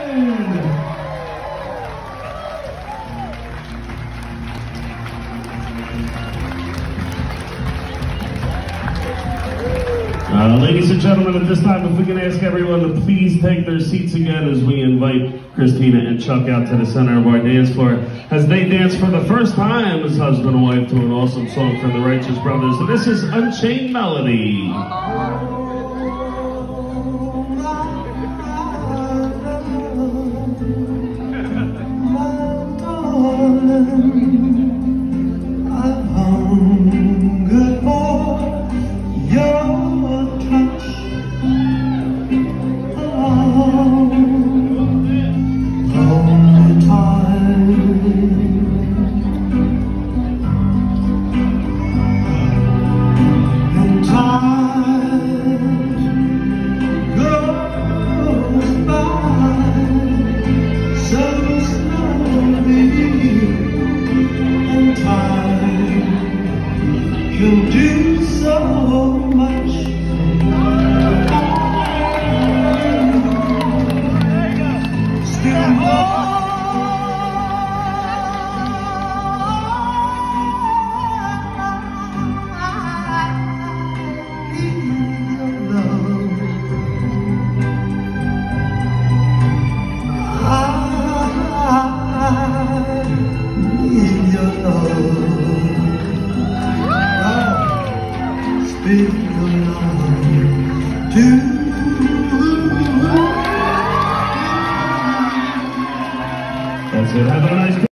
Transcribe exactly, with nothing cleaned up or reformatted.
Uh, ladies and gentlemen, at this time, if we can ask everyone to please take their seats again as we invite Christina and Chuck out to the center of our dance floor as they dance for the first time as husband and wife to an awesome song from the Righteous Brothers. And this is Unchained Melody.